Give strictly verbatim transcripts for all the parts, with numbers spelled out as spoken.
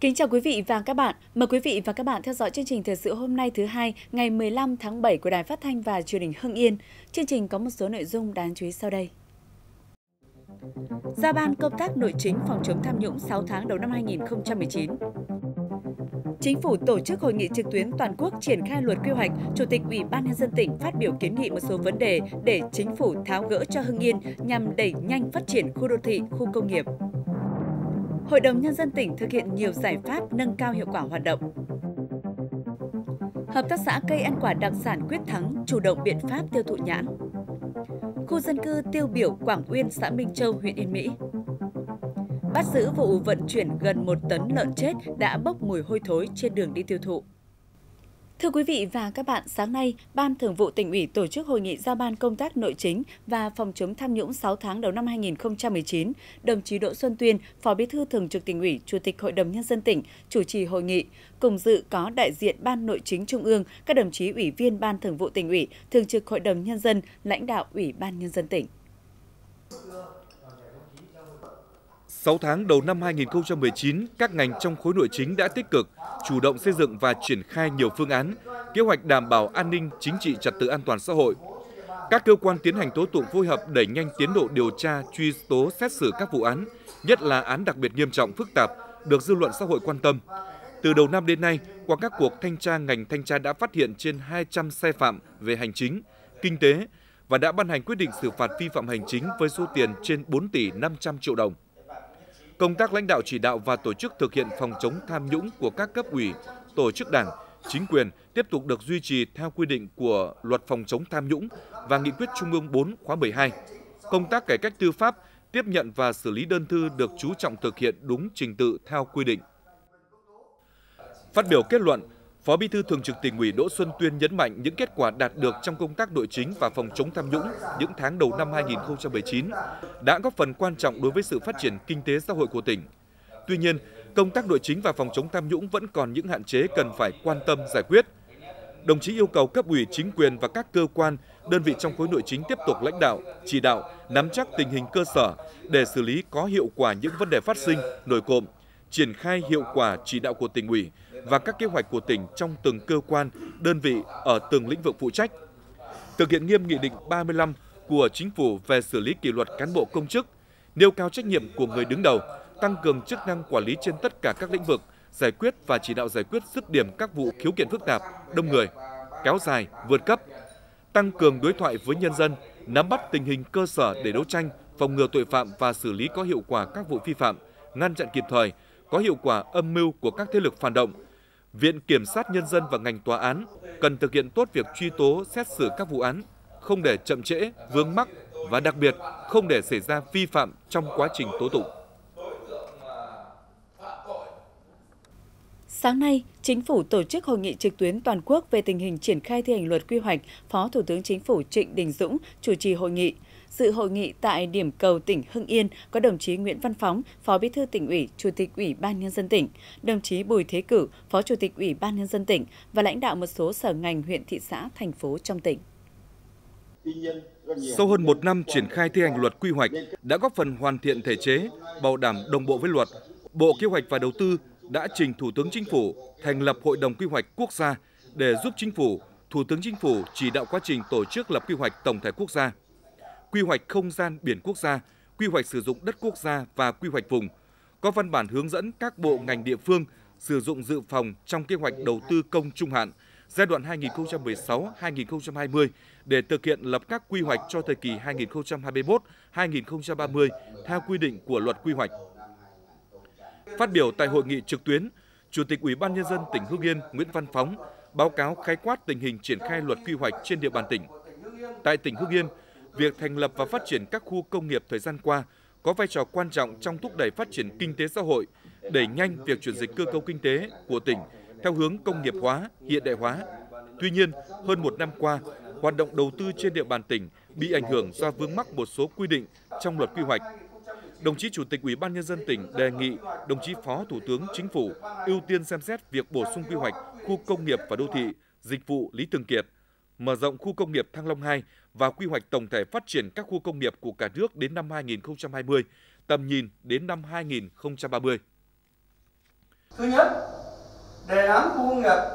Kính chào quý vị và các bạn. Mời quý vị và các bạn theo dõi chương trình thời sự hôm nay thứ hai, ngày mười lăm tháng bảy của Đài Phát thanh và Truyền hình Hưng Yên. Chương trình có một số nội dung đáng chú ý sau đây. Giao ban công tác nội chính phòng chống tham nhũng sáu tháng đầu năm hai nghìn không trăm mười chín. Chính phủ tổ chức hội nghị trực tuyến toàn quốc triển khai luật quy hoạch, Chủ tịch Ủy ban Nhân dân tỉnh phát biểu kiến nghị một số vấn đề để chính phủ tháo gỡ cho Hưng Yên nhằm đẩy nhanh phát triển khu đô thị, khu công nghiệp. Hội đồng Nhân dân tỉnh thực hiện nhiều giải pháp nâng cao hiệu quả hoạt động. Hợp tác xã cây ăn quả đặc sản Quyết Thắng chủ động biện pháp tiêu thụ nhãn. Khu dân cư tiêu biểu Quảng Uyên, xã Minh Châu, huyện Yên Mỹ. Bắt giữ vụ vận chuyển gần một tấn lợn chết đã bốc mùi hôi thối trên đường đi tiêu thụ. Thưa quý vị và các bạn, sáng nay, Ban Thường vụ Tỉnh ủy tổ chức hội nghị giao ban công tác nội chính và phòng chống tham nhũng sáu tháng đầu năm hai nghìn không trăm mười chín. Đồng chí Đỗ Xuân Tuyên, Phó Bí thư Thường trực Tỉnh ủy, Chủ tịch Hội đồng Nhân dân tỉnh, chủ trì hội nghị. Cùng dự có đại diện Ban Nội chính Trung ương, các đồng chí Ủy viên Ban Thường vụ Tỉnh ủy, Thường trực Hội đồng Nhân dân, lãnh đạo Ủy ban Nhân dân tỉnh. sáu tháng đầu năm hai nghìn không trăm mười chín, các ngành trong khối nội chính đã tích cực, chủ động xây dựng và triển khai nhiều phương án, kế hoạch đảm bảo an ninh, chính trị, trật tự an toàn xã hội. Các cơ quan tiến hành tố tụng phối hợp đẩy nhanh tiến độ điều tra, truy tố, xét xử các vụ án, nhất là án đặc biệt nghiêm trọng, phức tạp, được dư luận xã hội quan tâm. Từ đầu năm đến nay, qua các cuộc thanh tra, ngành thanh tra đã phát hiện trên hai trăm sai phạm về hành chính, kinh tế và đã ban hành quyết định xử phạt vi phạm hành chính với số tiền trên bốn tỷ năm trăm triệu đồng. Công tác lãnh đạo chỉ đạo và tổ chức thực hiện phòng chống tham nhũng của các cấp ủy, tổ chức đảng, chính quyền tiếp tục được duy trì theo quy định của Luật phòng chống tham nhũng và Nghị quyết Trung ương bốn khóa mười hai. Công tác cải cách tư pháp, tiếp nhận và xử lý đơn thư được chú trọng thực hiện đúng trình tự theo quy định. Phát biểu kết luận, Phó Bí thư Thường trực Tỉnh ủy Đỗ Xuân Tuyên nhấn mạnh những kết quả đạt được trong công tác nội chính và phòng chống tham nhũng những tháng đầu năm hai nghìn không trăm mười chín đã góp phần quan trọng đối với sự phát triển kinh tế xã hội của tỉnh. Tuy nhiên, công tác nội chính và phòng chống tham nhũng vẫn còn những hạn chế cần phải quan tâm giải quyết. Đồng chí yêu cầu cấp ủy chính quyền và các cơ quan, đơn vị trong khối nội chính tiếp tục lãnh đạo, chỉ đạo, nắm chắc tình hình cơ sở để xử lý có hiệu quả những vấn đề phát sinh, nổi cộm, triển khai hiệu quả chỉ đạo của Tỉnh ủy và các kế hoạch của tỉnh trong từng cơ quan, đơn vị ở từng lĩnh vực phụ trách. Thực hiện nghiêm Nghị định ba mươi lăm của Chính phủ về xử lý kỷ luật cán bộ công chức, nêu cao trách nhiệm của người đứng đầu, tăng cường chức năng quản lý trên tất cả các lĩnh vực, giải quyết và chỉ đạo giải quyết dứt điểm các vụ khiếu kiện phức tạp, đông người, kéo dài, vượt cấp, tăng cường đối thoại với nhân dân, nắm bắt tình hình cơ sở để đấu tranh, phòng ngừa tội phạm và xử lý có hiệu quả các vụ vi phạm, ngăn chặn kịp thời, có hiệu quả âm mưu của các thế lực phản động. Viện Kiểm sát Nhân dân và ngành tòa án cần thực hiện tốt việc truy tố, xét xử các vụ án, không để chậm trễ, vướng mắc và đặc biệt không để xảy ra vi phạm trong quá trình tố tụng. Sáng nay, Chính phủ tổ chức hội nghị trực tuyến toàn quốc về tình hình triển khai thi hành luật quy hoạch. Phó Thủ tướng Chính phủ Trịnh Đình Dũng chủ trì hội nghị. Dự hội nghị tại điểm cầu tỉnh Hưng Yên có đồng chí Nguyễn Văn Phóng, Phó Bí thư Tỉnh ủy, Chủ tịch Ủy ban Nhân dân tỉnh, đồng chí Bùi Thế Cử, Phó Chủ tịch Ủy ban Nhân dân tỉnh và lãnh đạo một số sở ngành, huyện, thị xã, thành phố trong tỉnh. Sau hơn một năm triển khai thi hành luật quy hoạch đã góp phần hoàn thiện thể chế, bảo đảm đồng bộ với luật, Bộ Kế hoạch và Đầu tư đã trình Thủ tướng Chính phủ thành lập Hội đồng Quy hoạch Quốc gia để giúp Chính phủ, Thủ tướng Chính phủ chỉ đạo quá trình tổ chức lập quy hoạch tổng thể quốc gia, quy hoạch không gian biển quốc gia, quy hoạch sử dụng đất quốc gia và quy hoạch vùng, có văn bản hướng dẫn các bộ ngành địa phương sử dụng dự phòng trong kế hoạch đầu tư công trung hạn giai đoạn hai nghìn không trăm mười sáu đến hai nghìn không trăm hai mươi để thực hiện lập các quy hoạch cho thời kỳ hai nghìn không trăm hai mươi mốt đến hai nghìn không trăm ba mươi theo quy định của Luật Quy hoạch. Phát biểu tại hội nghị trực tuyến, Chủ tịch Ủy ban Nhân dân tỉnh Hưng Yên Nguyễn Văn Phóng báo cáo khái quát tình hình triển khai luật quy hoạch trên địa bàn tỉnh. Tại tỉnh Hưng Yên, việc thành lập và phát triển các khu công nghiệp thời gian qua có vai trò quan trọng trong thúc đẩy phát triển kinh tế xã hội, đẩy nhanh việc chuyển dịch cơ cấu kinh tế của tỉnh theo hướng công nghiệp hóa, hiện đại hóa. Tuy nhiên, hơn một năm qua, hoạt động đầu tư trên địa bàn tỉnh bị ảnh hưởng do vướng mắc một số quy định trong luật quy hoạch. Đồng chí Chủ tịch Ủy ban Nhân dân tỉnh đề nghị đồng chí Phó Thủ tướng Chính phủ ưu tiên xem xét việc bổ sung quy hoạch khu công nghiệp và đô thị, dịch vụ Lý Thường Kiệt, mở rộng khu công nghiệp Thăng Long hai và quy hoạch tổng thể phát triển các khu công nghiệp của cả nước đến năm hai nghìn không trăm hai mươi, tầm nhìn đến năm hai nghìn không trăm ba mươi. Thứ nhất, đề án khu công nghiệp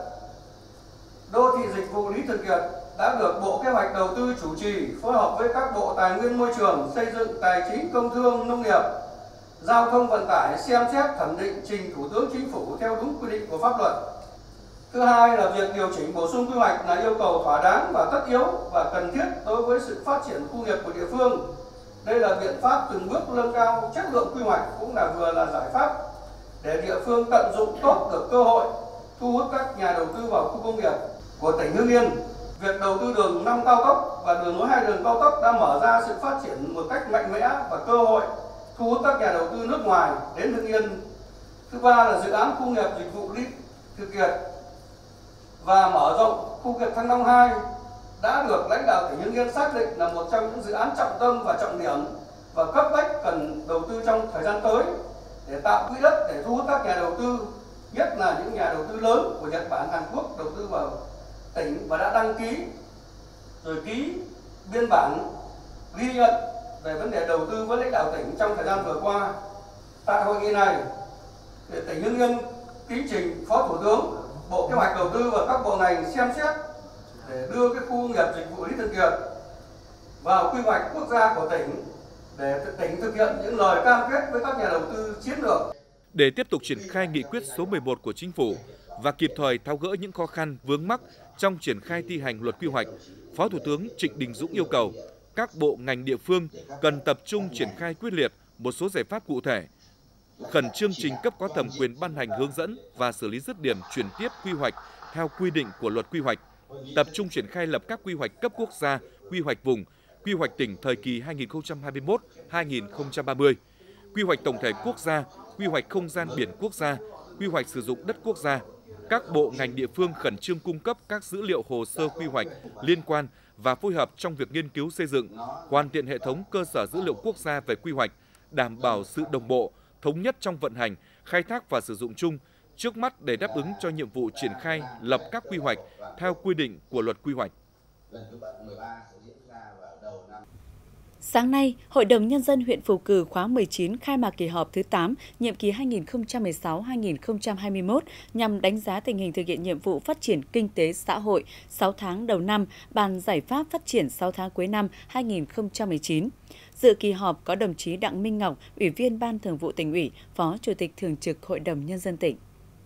đô thị dịch vụ Lý Thường Kiệt đã được Bộ Kế hoạch Đầu tư chủ trì phối hợp với các bộ Tài nguyên Môi trường, Xây dựng, Tài chính, Công thương, Nông nghiệp, Giao thông Vận tải xem xét thẩm định trình Thủ tướng Chính phủ theo đúng quy định của pháp luật. Thứ hai là việc điều chỉnh bổ sung quy hoạch là yêu cầu thỏa đáng và tất yếu và cần thiết đối với sự phát triển khu nghiệp của địa phương. Đây là biện pháp từng bước nâng cao chất lượng quy hoạch cũng là vừa là giải pháp để địa phương tận dụng tốt được cơ hội thu hút các nhà đầu tư vào khu công nghiệp của tỉnh Hưng Yên. Việc đầu tư đường năm cao tốc và đường nối hai đường cao tốc đã mở ra sự phát triển một cách mạnh mẽ và cơ hội thu hút các nhà đầu tư nước ngoài đến Hưng Yên. Thứ ba là dự án khu công nghiệp dịch vụ Lý Thường Kiệt và mở rộng khu công nghiệp Thăng Long hai đã được lãnh đạo tỉnh Hưng Yên xác định là một trong những dự án trọng tâm và trọng điểm và cấp bách cần đầu tư trong thời gian tới để tạo quỹ đất để thu hút các nhà đầu tư, nhất là những nhà đầu tư lớn của Nhật Bản, Hàn Quốc đầu tư vào tỉnh và đã đăng ký rồi ký biên bản ghi nhận về vấn đề đầu tư với lãnh đạo tỉnh trong thời gian vừa qua. Tại hội nghị này, tỉnh Hưng Yên kính trình Phó Thủ tướng, Bộ Kế hoạch Đầu tư và các bộ ngành xem xét để đưa cái khu công nghiệp dịch vụ Lý Thường Kiệt vào quy hoạch quốc gia của tỉnh để tỉnh thực hiện những lời cam kết với các nhà đầu tư chiến lược. Để tiếp tục triển khai nghị quyết số mười một của Chính phủ và kịp thời tháo gỡ những khó khăn vướng mắc trong triển khai thi hành luật quy hoạch, Phó Thủ tướng Trịnh Đình Dũng yêu cầu các bộ ngành địa phương cần tập trung triển khai quyết liệt một số giải pháp cụ thể, khẩn trương trình cấp có thẩm quyền ban hành hướng dẫn và xử lý dứt điểm chuyển tiếp quy hoạch theo quy định của luật quy hoạch, tập trung triển khai lập các quy hoạch cấp quốc gia, quy hoạch vùng, quy hoạch tỉnh thời kỳ hai nghìn không trăm hai mươi mốt đến hai nghìn không trăm ba mươi, quy hoạch tổng thể quốc gia, quy hoạch không gian biển quốc gia, quy hoạch sử dụng đất quốc gia. Các bộ ngành địa phương khẩn trương cung cấp các dữ liệu hồ sơ quy hoạch liên quan và phối hợp trong việc nghiên cứu xây dựng, hoàn thiện hệ thống cơ sở dữ liệu quốc gia về quy hoạch, đảm bảo sự đồng bộ, thống nhất trong vận hành, khai thác và sử dụng chung, trước mắt để đáp ứng cho nhiệm vụ triển khai lập các quy hoạch theo quy định của luật quy hoạch. Sáng nay, Hội đồng Nhân dân huyện Phù Cử khóa mười chín khai mạc kỳ họp thứ tám, nhiệm kỳ hai nghìn không trăm mười sáu đến hai nghìn không trăm hai mươi mốt nhằm đánh giá tình hình thực hiện nhiệm vụ phát triển kinh tế xã hội sáu tháng đầu năm, bàn giải pháp phát triển sáu tháng cuối năm hai nghìn không trăm mười chín. Dự kỳ họp có đồng chí Đặng Minh Ngọc, Ủy viên Ban Thường vụ Tỉnh ủy, Phó Chủ tịch Thường trực Hội đồng Nhân dân tỉnh.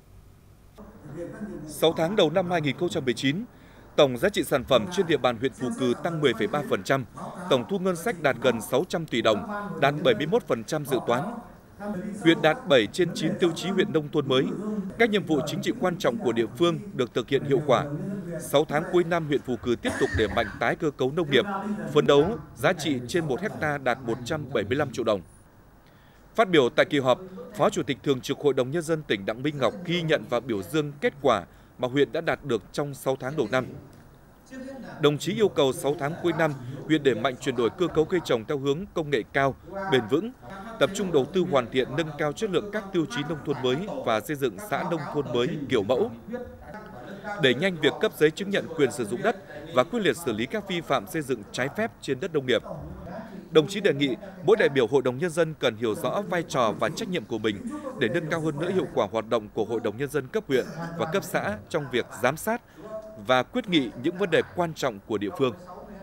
sáu tháng đầu năm hai nghìn không trăm mười chín, tổng giá trị sản phẩm trên địa bàn huyện Phù Cử tăng mười phẩy ba phần trăm, tổng thu ngân sách đạt gần sáu trăm tỷ đồng, đạt bảy mươi mốt phần trăm dự toán. Huyện đạt bảy trên chín tiêu chí huyện nông thôn mới. Các nhiệm vụ chính trị quan trọng của địa phương được thực hiện hiệu quả. sáu tháng cuối năm, huyện Phù Cử tiếp tục đẩy mạnh tái cơ cấu nông nghiệp, phấn đấu giá trị trên một héc ta đạt một trăm bảy mươi lăm triệu đồng. Phát biểu tại kỳ họp, Phó Chủ tịch Thường trực Hội đồng Nhân dân tỉnh Đặng Minh Ngọc ghi nhận và biểu dương kết quả mà huyện đã đạt được trong sáu tháng đầu năm. Đồng chí yêu cầu sáu tháng cuối năm, huyện đẩy mạnh chuyển đổi cơ cấu cây trồng theo hướng công nghệ cao, bền vững, tập trung đầu tư hoàn thiện nâng cao chất lượng các tiêu chí nông thôn mới và xây dựng xã nông thôn mới kiểu mẫu. Đẩy nhanh việc cấp giấy chứng nhận quyền sử dụng đất và quyết liệt xử lý các vi phạm xây dựng trái phép trên đất nông nghiệp. Đồng chí đề nghị mỗi đại biểu Hội đồng Nhân dân cần hiểu rõ vai trò và trách nhiệm của mình để nâng cao hơn nữa hiệu quả hoạt động của Hội đồng Nhân dân cấp huyện và cấp xã trong việc giám sát và quyết nghị những vấn đề quan trọng của địa phương.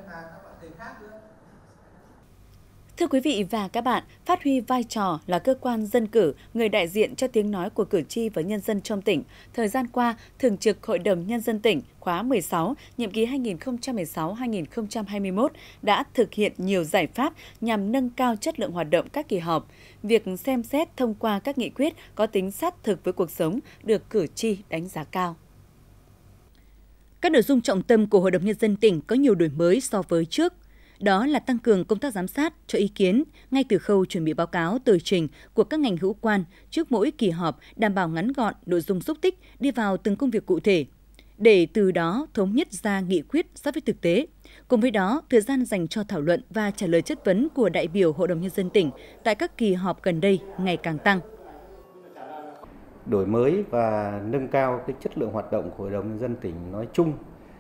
Thưa quý vị và các bạn, phát huy vai trò là cơ quan dân cử, người đại diện cho tiếng nói của cử tri và nhân dân trong tỉnh, thời gian qua, Thường trực Hội đồng Nhân dân tỉnh khóa mười sáu, nhiệm kỳ hai nghìn không trăm mười sáu đến hai nghìn không trăm hai mươi mốt đã thực hiện nhiều giải pháp nhằm nâng cao chất lượng hoạt động các kỳ họp. Việc xem xét thông qua các nghị quyết có tính sát thực với cuộc sống được cử tri đánh giá cao. Các nội dung trọng tâm của Hội đồng Nhân dân tỉnh có nhiều đổi mới so với trước. Đó là tăng cường công tác giám sát, cho ý kiến ngay từ khâu chuẩn bị báo cáo tờ trình của các ngành hữu quan trước mỗi kỳ họp, đảm bảo ngắn gọn, nội dung xúc tích, đi vào từng công việc cụ thể, để từ đó thống nhất ra nghị quyết sát với thực tế. Cùng với đó, thời gian dành cho thảo luận và trả lời chất vấn của đại biểu Hội đồng Nhân dân tỉnh tại các kỳ họp gần đây ngày càng tăng. Đổi mới và nâng cao cái chất lượng hoạt động của Hội đồng Nhân dân tỉnh nói chung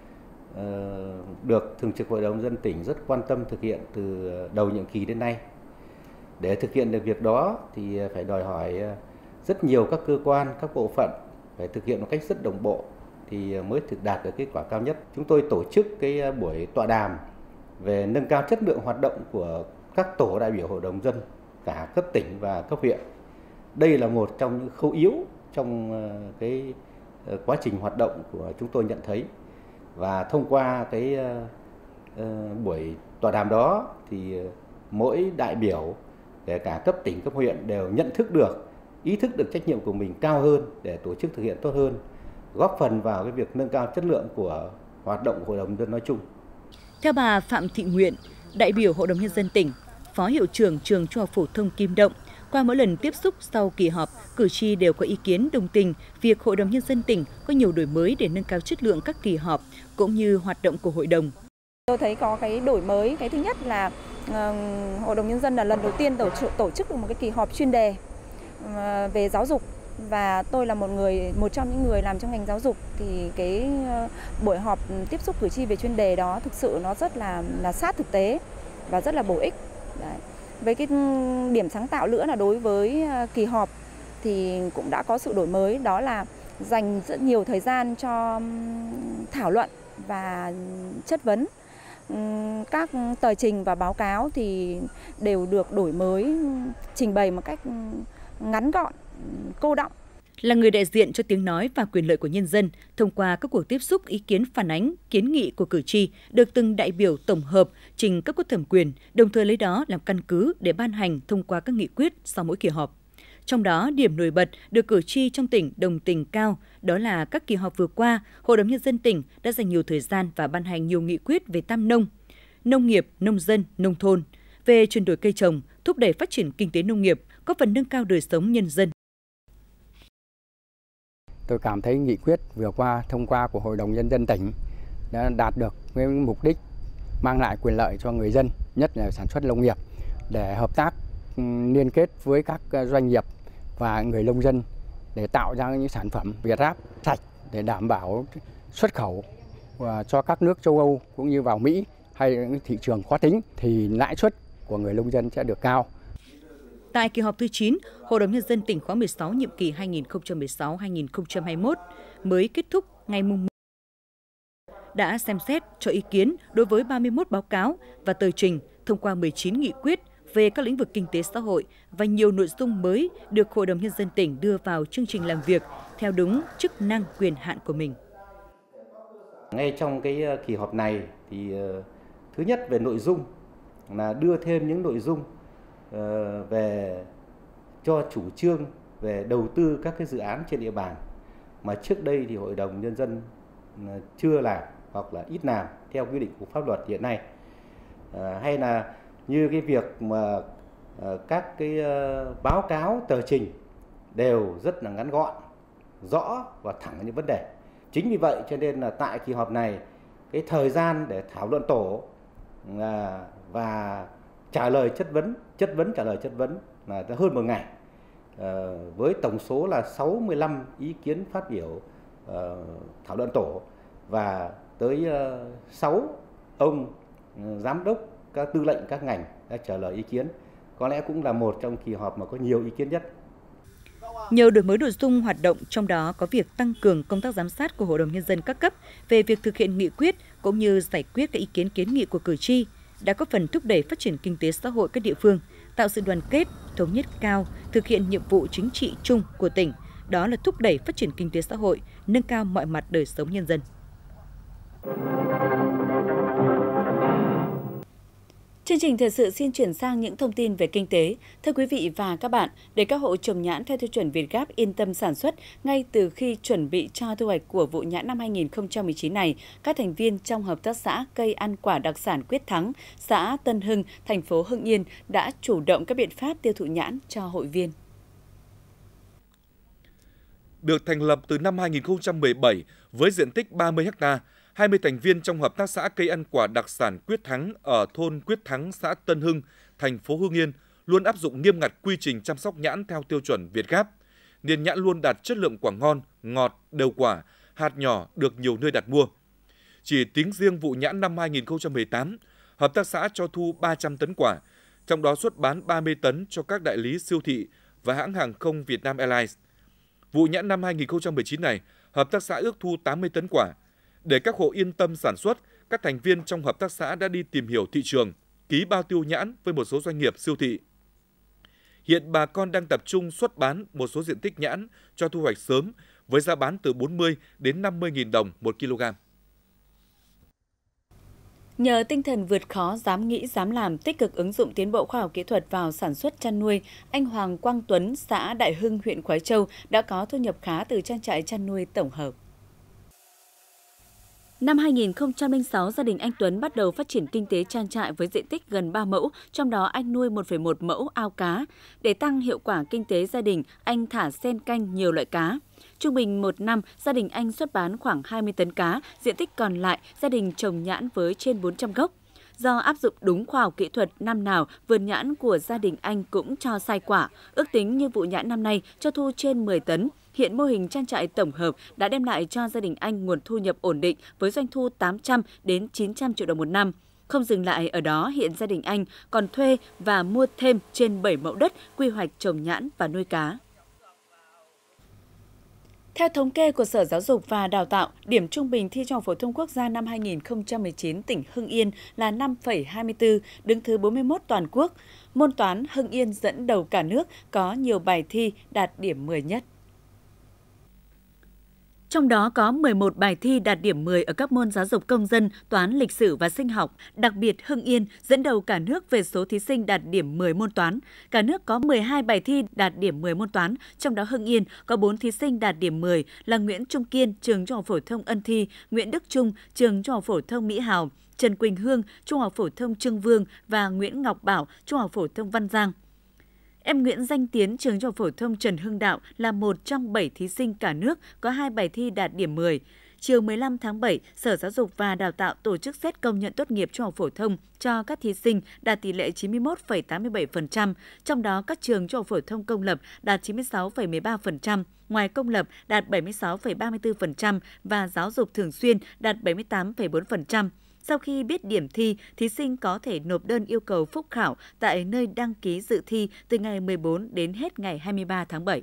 được Thường trực Hội đồng Nhân dân tỉnh rất quan tâm thực hiện từ đầu nhiệm kỳ đến nay. Để thực hiện được việc đó thì phải đòi hỏi rất nhiều các cơ quan, các bộ phận phải thực hiện một cách rất đồng bộ thì mới thực đạt được kết quả cao nhất. Chúng tôi tổ chức cái buổi tọa đàm về nâng cao chất lượng hoạt động của các tổ đại biểu Hội đồng nhân dân cả cấp tỉnh và cấp huyện. Đây là một trong những khâu yếu trong cái quá trình hoạt động của chúng tôi nhận thấy, và thông qua cái buổi tọa đàm đó thì mỗi đại biểu kể cả cấp tỉnh, cấp huyện đều nhận thức được, ý thức được trách nhiệm của mình cao hơn để tổ chức thực hiện tốt hơn, góp phần vào cái việc nâng cao chất lượng của hoạt động Hội đồng Nhân dân nói chung. Theo bà Phạm Thị Nguyện, đại biểu Hội đồng Nhân dân tỉnh, Phó Hiệu trưởng Trường Trung học phổ thông Kim Động, qua mỗi lần tiếp xúc sau kỳ họp, cử tri đều có ý kiến đồng tình việc Hội đồng Nhân dân tỉnh có nhiều đổi mới để nâng cao chất lượng các kỳ họp cũng như hoạt động của hội đồng. Tôi thấy có cái đổi mới, cái thứ nhất là uh, Hội đồng Nhân dân là lần đầu tiên tổ chức, tổ chức được một cái kỳ họp chuyên đề uh, về giáo dục, và tôi là một người một trong những người làm trong ngành giáo dục thì cái uh, buổi họp tiếp xúc cử tri về chuyên đề đó thực sự nó rất là là sát thực tế và rất là bổ ích. Đấy. Với cái điểm sáng tạo nữa là đối với uh, kỳ họp thì cũng đã có sự đổi mới, đó là dành rất nhiều thời gian cho um, thảo luận và chất vấn. Các tờ trình và báo cáo thì đều được đổi mới, trình bày một cách ngắn gọn, cô đọng. Là người đại diện cho tiếng nói và quyền lợi của nhân dân, thông qua các cuộc tiếp xúc, ý kiến phản ánh, kiến nghị của cử tri được từng đại biểu tổng hợp, trình cấp có thẩm quyền, đồng thời lấy đó làm căn cứ để ban hành thông qua các nghị quyết sau mỗi kỳ họp. Trong đó, điểm nổi bật được cử tri trong tỉnh đồng tình cao, đó là các kỳ họp vừa qua, Hội đồng Nhân dân tỉnh đã dành nhiều thời gian và ban hành nhiều nghị quyết về tam nông, nông nghiệp, nông dân, nông thôn, về chuyển đổi cây trồng, thúc đẩy phát triển kinh tế nông nghiệp, góp phần nâng cao đời sống nhân dân. Tôi cảm thấy nghị quyết vừa qua thông qua của Hội đồng Nhân dân tỉnh đã đạt được cái mục đích mang lại quyền lợi cho người dân, nhất là sản xuất nông nghiệp, để hợp tác liên kết với các doanh nghiệp và người nông dân để tạo ra những sản phẩm Việt Gáp sạch để đảm bảo xuất khẩu cho các nước châu Âu cũng như vào Mỹ hay những thị trường khó tính thì lãi suất của người nông dân sẽ được cao. Tại kỳ họp thứ chín, Hội đồng Nhân dân tỉnh khóa mười sáu nhiệm kỳ hai nghìn không trăm mười sáu đến hai nghìn không trăm hai mươi mốt mới kết thúc ngày mùng một đã xem xét cho ý kiến đối với ba mươi mốt báo cáo và tờ trình, thông qua mười chín nghị quyết về các lĩnh vực kinh tế xã hội và nhiều nội dung mới được Hội đồng Nhân dân tỉnh đưa vào chương trình làm việc theo đúng chức năng quyền hạn của mình. Ngay trong cái kỳ họp này thì thứ nhất về nội dung là đưa thêm những nội dung về cho chủ trương về đầu tư các cái dự án trên địa bàn mà trước đây thì Hội đồng Nhân dân chưa làm hoặc là ít làm theo quy định của pháp luật hiện nay, hay là như cái việc mà các cái báo cáo tờ trình đều rất là ngắn gọn, rõ và thẳng những vấn đề. Chính vì vậy cho nên là tại kỳ họp này cái thời gian để thảo luận tổ và trả lời chất vấn, chất vấn trả lời chất vấn là hơn một ngày, với tổng số là sáu mươi lăm ý kiến phát biểu thảo luận tổ và tới sáu ông giám đốc, các tư lệnh các ngành đã trả lời ý kiến. Có lẽ cũng là một trong kỳ họp mà có nhiều ý kiến nhất. Nhiều đổi mới nội dung hoạt động, trong đó có việc tăng cường công tác giám sát của Hội đồng Nhân dân các cấp về việc thực hiện nghị quyết cũng như giải quyết các ý kiến kiến nghị của cử tri, đã có phần thúc đẩy phát triển kinh tế xã hội các địa phương, tạo sự đoàn kết, thống nhất cao, thực hiện nhiệm vụ chính trị chung của tỉnh, đó là thúc đẩy phát triển kinh tế xã hội, nâng cao mọi mặt đời sống nhân dân. Chương trình thời sự xin chuyển sang những thông tin về kinh tế. Thưa quý vị và các bạn, để các hộ trồng nhãn theo tiêu chuẩn Việt Gáp yên tâm sản xuất, ngay từ khi chuẩn bị cho thu hoạch của vụ nhãn năm hai nghìn không trăm mười chín này, các thành viên trong hợp tác xã cây ăn quả đặc sản Quyết Thắng, xã Tân Hưng, thành phố Hưng Yên đã chủ động các biện pháp tiêu thụ nhãn cho hội viên. Được thành lập từ năm hai nghìn không trăm mười bảy với diện tích ba mươi héc ta, hai mươi thành viên trong hợp tác xã cây ăn quả đặc sản Quyết Thắng ở thôn Quyết Thắng, xã Tân Hưng, thành phố Hưng Yên luôn áp dụng nghiêm ngặt quy trình chăm sóc nhãn theo tiêu chuẩn Việt Gáp. Nên nhãn luôn đạt chất lượng quả ngon, ngọt, đều quả, hạt nhỏ được nhiều nơi đặt mua. Chỉ tính riêng vụ nhãn năm hai nghìn không trăm mười tám, hợp tác xã cho thu ba trăm tấn quả, trong đó xuất bán ba mươi tấn cho các đại lý siêu thị và hãng hàng không Vietnam Airlines. Vụ nhãn năm hai nghìn không trăm mười chín này, hợp tác xã ước thu tám mươi tấn quả. Để các hộ yên tâm sản xuất, các thành viên trong hợp tác xã đã đi tìm hiểu thị trường, ký bao tiêu nhãn với một số doanh nghiệp siêu thị. Hiện bà con đang tập trung xuất bán một số diện tích nhãn cho thu hoạch sớm với giá bán từ bốn mươi đến năm mươi nghìn đồng một kg. Nhờ tinh thần vượt khó, dám nghĩ, dám làm, tích cực ứng dụng tiến bộ khoa học kỹ thuật vào sản xuất chăn nuôi, anh Hoàng Quang Tuấn, xã Đại Hưng, huyện Khoái Châu đã có thu nhập khá từ trang trại chăn nuôi tổng hợp. Năm hai nghìn không trăm lẻ sáu, gia đình anh Tuấn bắt đầu phát triển kinh tế trang trại với diện tích gần ba mẫu, trong đó anh nuôi một phẩy một mẫu ao cá. Để tăng hiệu quả kinh tế gia đình, anh thả xen canh nhiều loại cá. Trung bình một năm, gia đình anh xuất bán khoảng hai mươi tấn cá, diện tích còn lại gia đình trồng nhãn với trên bốn trăm gốc. Do áp dụng đúng khoa học kỹ thuật, năm nào vườn nhãn của gia đình anh cũng cho sai quả. Ước tính như vụ nhãn năm nay cho thu trên mười tấn. Hiện mô hình trang trại tổng hợp đã đem lại cho gia đình anh nguồn thu nhập ổn định với doanh thu tám trăm đến chín trăm triệu đồng một năm. Không dừng lại ở đó, hiện gia đình anh còn thuê và mua thêm trên bảy mẫu đất quy hoạch trồng nhãn và nuôi cá. Theo thống kê của Sở Giáo dục và Đào tạo, điểm trung bình thi Trung học phổ thông quốc gia năm hai nghìn không trăm mười chín tỉnh Hưng Yên là năm phẩy hai mươi tư, đứng thứ bốn mươi mốt toàn quốc. Môn toán, Hưng Yên dẫn đầu cả nước, có nhiều bài thi đạt điểm mười nhất. Trong đó có mười một bài thi đạt điểm mười ở các môn giáo dục công dân, toán, lịch sử và sinh học. Đặc biệt, Hưng Yên dẫn đầu cả nước về số thí sinh đạt điểm mười môn toán. Cả nước có mười hai bài thi đạt điểm mười môn toán, trong đó Hưng Yên có bốn thí sinh đạt điểm mười là Nguyễn Trung Kiên, trường Trung học phổ thông Ân Thi, Nguyễn Đức Trung, trường Trung học phổ thông Mỹ Hào, Trần Quỳnh Hương, Trung học phổ thông Trưng Vương và Nguyễn Ngọc Bảo, Trung học phổ thông Văn Giang. Em Nguyễn Danh Tiến, trường Trung học phổ thông Trần Hưng Đạo là một trong bảy thí sinh cả nước có hai bài thi đạt điểm mười. Chiều mười lăm tháng bảy, Sở Giáo dục và Đào tạo tổ chức xét công nhận tốt nghiệp trung học phổ thông cho các thí sinh đạt tỷ lệ chín mươi mốt phẩy tám mươi bảy phần trăm, trong đó các trường trung học phổ thông công lập đạt chín mươi sáu phẩy mười ba phần trăm, ngoài công lập đạt bảy mươi sáu phẩy ba mươi tư phần trăm và giáo dục thường xuyên đạt bảy mươi tám phẩy bốn phần trăm. Sau khi biết điểm thi, thí sinh có thể nộp đơn yêu cầu phúc khảo tại nơi đăng ký dự thi từ ngày mười bốn đến hết ngày hai mươi ba tháng bảy.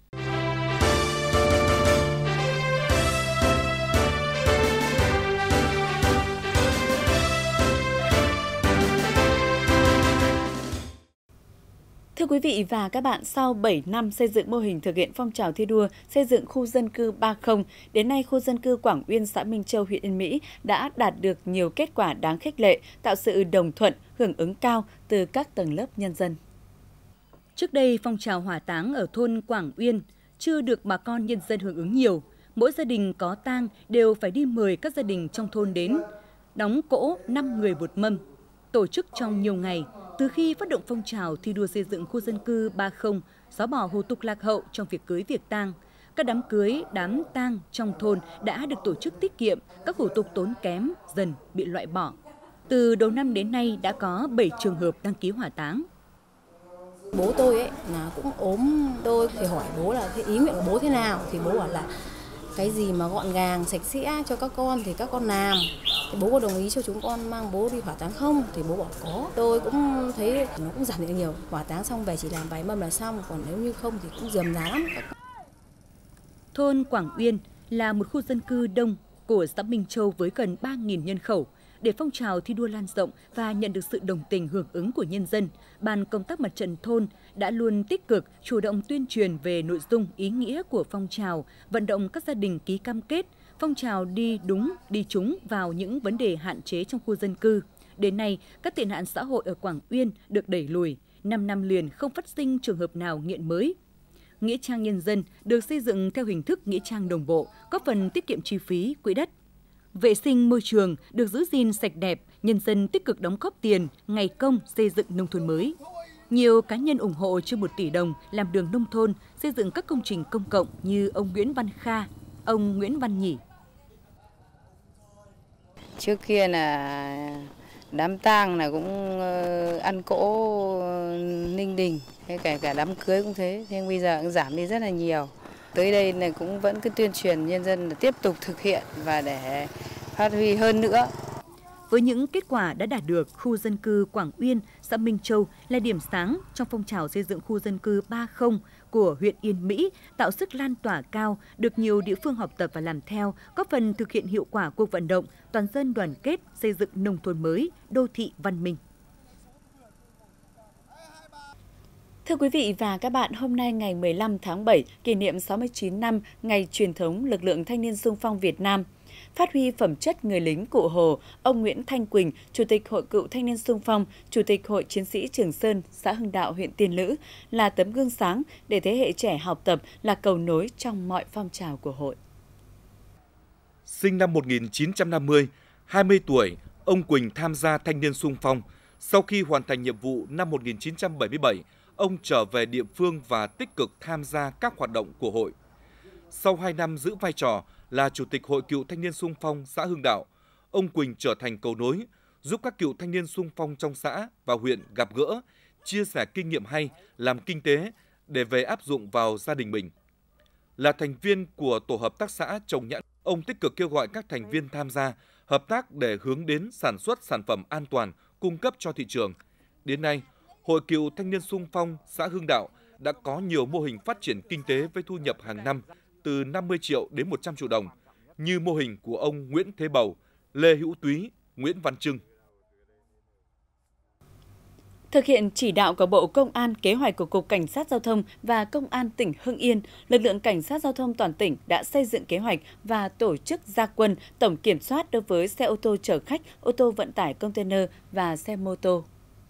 Thưa quý vị và các bạn, sau bảy năm xây dựng mô hình thực hiện phong trào thi đua xây dựng khu dân cư ba không, đến nay khu dân cư Quảng Uyên, xã Minh Châu, huyện Yên Mỹ đã đạt được nhiều kết quả đáng khích lệ, tạo sự đồng thuận, hưởng ứng cao từ các tầng lớp nhân dân. Trước đây, phong trào hỏa táng ở thôn Quảng Uyên chưa được bà con nhân dân hưởng ứng nhiều. Mỗi gia đình có tang đều phải đi mời các gia đình trong thôn đến, đóng cỗ năm người một mâm, tổ chức trong nhiều ngày. Từ khi phát động phong trào thi đua xây dựng khu dân cư ba không, xóa bỏ hủ tục lạc hậu trong việc cưới việc tang, các đám cưới, đám tang trong thôn đã được tổ chức tiết kiệm, các thủ tục tốn kém dần bị loại bỏ. Từ đầu năm đến nay đã có bảy trường hợp đăng ký hỏa táng. Bố tôi ấy là cũng ốm, tôi thì hỏi bố là cái ý nguyện của bố thế nào, thì bố bảo là cái gì mà gọn gàng, sạch sẽ cho các con thì các con làm. Thì bố có đồng ý cho chúng con mang bố đi hỏa táng không? Thì bố bảo có. Tôi cũng thấy nó cũng giảm được nhiều. Hỏa táng xong về chỉ làm vài mâm là xong, còn nếu như không thì cũng rườm rà lắm. Thôn Quảng Uyên là một khu dân cư đông của xã Minh Châu với gần ba nghìn nhân khẩu. Để phong trào thi đua lan rộng và nhận được sự đồng tình hưởng ứng của nhân dân, Ban công tác mặt trận thôn đã luôn tích cực chủ động tuyên truyền về nội dung ý nghĩa của phong trào, vận động các gia đình ký cam kết, phong trào đi đúng, đi trúng vào những vấn đề hạn chế trong khu dân cư. Đến nay, các tệ nạn xã hội ở Quảng Uyên được đẩy lùi, năm năm liền không phát sinh trường hợp nào nghiện mới. Nghĩa trang nhân dân được xây dựng theo hình thức nghĩa trang đồng bộ, góp phần tiết kiệm chi phí, quỹ đất. Vệ sinh môi trường được giữ gìn sạch đẹp, nhân dân tích cực đóng góp tiền, ngày công xây dựng nông thôn mới. Nhiều cá nhân ủng hộ trên một tỷ đồng làm đường nông thôn, xây dựng các công trình công cộng như ông Nguyễn Văn Kha, ông Nguyễn Văn Nhỉ. Trước kia là đám tang là cũng ăn cỗ ninh đình, kể cả đám cưới cũng thế, nhưng bây giờ cũng giảm đi rất là nhiều. Tới đây này cũng vẫn cứ tuyên truyền nhân dân là tiếp tục thực hiện và để phát huy hơn nữa. Với những kết quả đã đạt được, khu dân cư Quảng Uyên, xã Minh Châu là điểm sáng trong phong trào xây dựng khu dân cư ba không của huyện Yên Mỹ, tạo sức lan tỏa cao, được nhiều địa phương học tập và làm theo, góp phần thực hiện hiệu quả cuộc vận động toàn dân đoàn kết xây dựng nông thôn mới, đô thị văn minh. Thưa quý vị và các bạn, hôm nay ngày mười lăm tháng bảy, kỷ niệm sáu mươi chín năm ngày truyền thống lực lượng thanh niên xung phong Việt Nam. Phát huy phẩm chất người lính cụ Hồ, ông Nguyễn Thanh Quỳnh, Chủ tịch Hội Cựu Thanh niên xung phong, Chủ tịch Hội Chiến sĩ Trường Sơn, xã Hưng Đạo, huyện Tiên Lữ là tấm gương sáng để thế hệ trẻ học tập, là cầu nối trong mọi phong trào của hội. Sinh năm một nghìn chín trăm năm mươi, hai mươi tuổi, ông Quỳnh tham gia thanh niên xung phong. Sau khi hoàn thành nhiệm vụ năm một nghìn chín trăm bảy mươi bảy, ông trở về địa phương và tích cực tham gia các hoạt động của hội. Sau hai năm giữ vai trò là Chủ tịch Hội Cựu Thanh niên xung phong xã Hưng Đạo, ông Quỳnh trở thành cầu nối, giúp các cựu thanh niên xung phong trong xã và huyện gặp gỡ, chia sẻ kinh nghiệm hay làm kinh tế để về áp dụng vào gia đình mình. Là thành viên của tổ hợp tác xã trồng nhãn, ông tích cực kêu gọi các thành viên tham gia, hợp tác để hướng đến sản xuất sản phẩm an toàn, cung cấp cho thị trường. Đến nay, Hội Cựu Thanh niên xung phong xã Hưng Đạo đã có nhiều mô hình phát triển kinh tế với thu nhập hàng năm từ năm mươi triệu đến một trăm triệu đồng, như mô hình của ông Nguyễn Thế Bầu, Lê Hữu Túy, Nguyễn Văn Trưng. Thực hiện chỉ đạo của Bộ Công an, kế hoạch của Cục Cảnh sát Giao thông và Công an tỉnh Hưng Yên, lực lượng Cảnh sát Giao thông toàn tỉnh đã xây dựng kế hoạch và tổ chức ra quân tổng kiểm soát đối với xe ô tô chở khách, ô tô vận tải container và xe mô tô.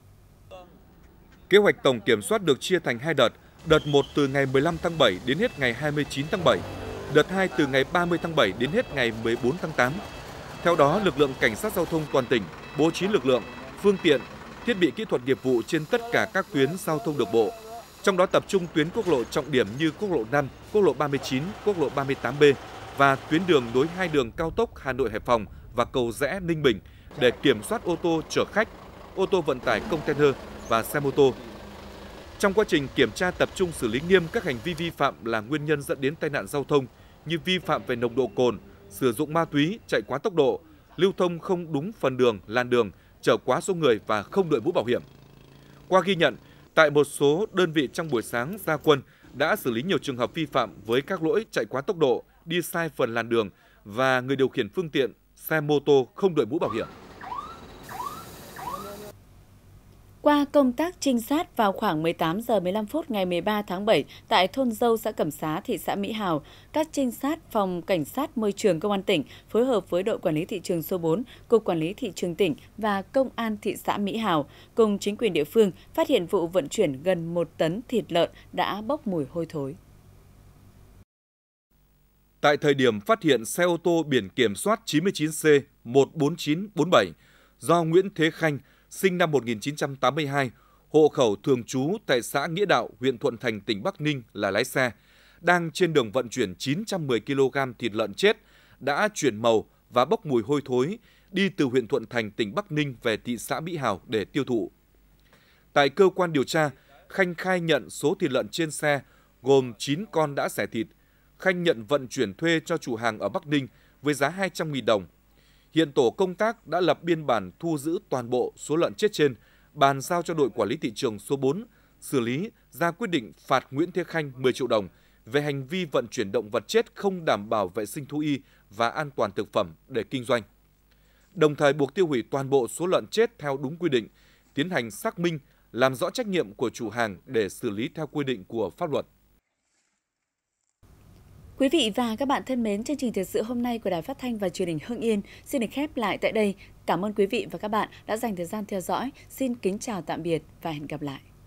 Kế hoạch tổng kiểm soát được chia thành hai đợt, đợt một từ ngày mười lăm tháng bảy đến hết ngày hai mươi chín tháng bảy, đợt hai từ ngày ba mươi tháng bảy đến hết ngày mười bốn tháng tám. Theo đó, lực lượng Cảnh sát Giao thông toàn tỉnh bố trí lực lượng, phương tiện, thiết bị kỹ thuật nghiệp vụ trên tất cả các tuyến giao thông đường bộ. Trong đó tập trung tuyến quốc lộ trọng điểm như quốc lộ năm, quốc lộ ba mươi chín, quốc lộ ba mươi tám B và tuyến đường nối hai đường cao tốc Hà Nội - Hải Phòng và cầu Rẽ - Ninh Bình để kiểm soát ô tô chở khách, ô tô vận tải container và xe mô tô. Trong quá trình kiểm tra tập trung xử lý nghiêm các hành vi vi phạm là nguyên nhân dẫn đến tai nạn giao thông như vi phạm về nồng độ cồn, sử dụng ma túy, chạy quá tốc độ, lưu thông không đúng phần đường, làn đường, chở quá số người và không đội mũ bảo hiểm. Qua ghi nhận, tại một số đơn vị trong buổi sáng ra quân đã xử lý nhiều trường hợp vi phạm với các lỗi chạy quá tốc độ, đi sai phần làn đường và người điều khiển phương tiện, xe mô tô không đội mũ bảo hiểm. Qua công tác trinh sát vào khoảng mười tám giờ mười lăm phút ngày mười ba tháng bảy tại thôn Dâu, xã Cẩm Xá, thị xã Mỹ Hào, các trinh sát Phòng Cảnh sát Môi trường Công an tỉnh phối hợp với đội quản lý thị trường số bốn, Cục Quản lý Thị trường tỉnh và Công an thị xã Mỹ Hào cùng chính quyền địa phương phát hiện vụ vận chuyển gần một tấn thịt lợn đã bốc mùi hôi thối. Tại thời điểm phát hiện xe ô tô biển kiểm soát chín mươi chín C một bốn chín bốn bảy do Nguyễn Thế Khanh, sinh năm một nghìn chín trăm tám mươi hai, hộ khẩu thường trú tại xã Nghĩa Đạo, huyện Thuận Thành, tỉnh Bắc Ninh là lái xe, đang trên đường vận chuyển chín trăm mười ki lô gam thịt lợn chết, đã chuyển màu và bốc mùi hôi thối, đi từ huyện Thuận Thành, tỉnh Bắc Ninh về thị xã Mỹ Hào để tiêu thụ. Tại cơ quan điều tra, Khanh khai nhận số thịt lợn trên xe gồm chín con đã xẻ thịt. Khanh nhận vận chuyển thuê cho chủ hàng ở Bắc Ninh với giá hai trăm nghìn đồng. Hiện tổ công tác đã lập biên bản thu giữ toàn bộ số lợn chết trên, bàn giao cho đội quản lý thị trường số bốn, xử lý, ra quyết định phạt Nguyễn Thế Khanh mười triệu đồng về hành vi vận chuyển động vật chết không đảm bảo vệ sinh thú y và an toàn thực phẩm để kinh doanh. Đồng thời buộc tiêu hủy toàn bộ số lợn chết theo đúng quy định, tiến hành xác minh, làm rõ trách nhiệm của chủ hàng để xử lý theo quy định của pháp luật. Quý vị và các bạn thân mến, chương trình thời sự hôm nay của Đài Phát thanh và Truyền hình Hưng Yên xin được khép lại tại đây. Cảm ơn quý vị và các bạn đã dành thời gian theo dõi. Xin kính chào tạm biệt và hẹn gặp lại.